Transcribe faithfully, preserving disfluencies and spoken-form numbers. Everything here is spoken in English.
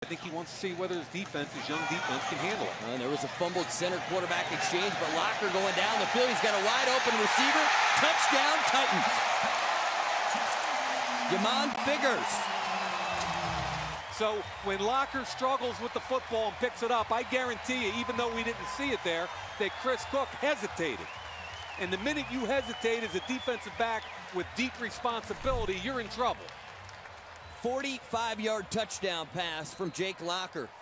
I think he wants to see whether his defense, his young defense, can handle it. And there was a fumbled center quarterback exchange, but Locker going down the field. He's got a wide open receiver. Touchdown, Titans. Jamon Figurs. So when Locker struggles with the football and picks it up, I guarantee you, even though we didn't see it there, that Chris Cook hesitated. And the minute you hesitate as a defensive back with deep responsibility, you're in trouble. forty-five yard touchdown pass from Jake Locker.